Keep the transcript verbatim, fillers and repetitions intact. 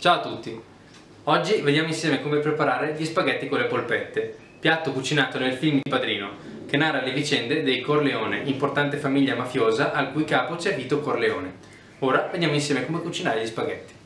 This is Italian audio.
Ciao a tutti! Oggi vediamo insieme come preparare gli spaghetti con le polpette, piatto cucinato nel film Il Padrino, che narra le vicende dei Corleone, importante famiglia mafiosa al cui capo c'è Vito Corleone. Ora vediamo insieme come cucinare gli spaghetti.